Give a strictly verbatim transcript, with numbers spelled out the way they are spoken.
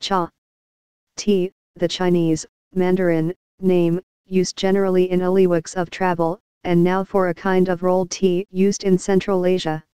Cha. Tea, the Chinese, Mandarin, name, used generally in early weeks of travel, and now for a kind of rolled tea used in Central Asia.